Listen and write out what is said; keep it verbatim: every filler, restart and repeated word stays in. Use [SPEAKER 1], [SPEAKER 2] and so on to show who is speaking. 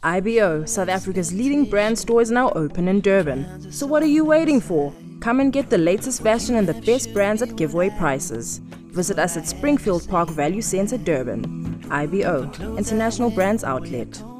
[SPEAKER 1] I B O, South Africa's leading brand store, is now open in Durban. So what are you waiting for? Come and get the latest fashion and the best brands at giveaway prices. Visit us at Springfield Park Value Centre, Durban. I B O, International Brands Outlet.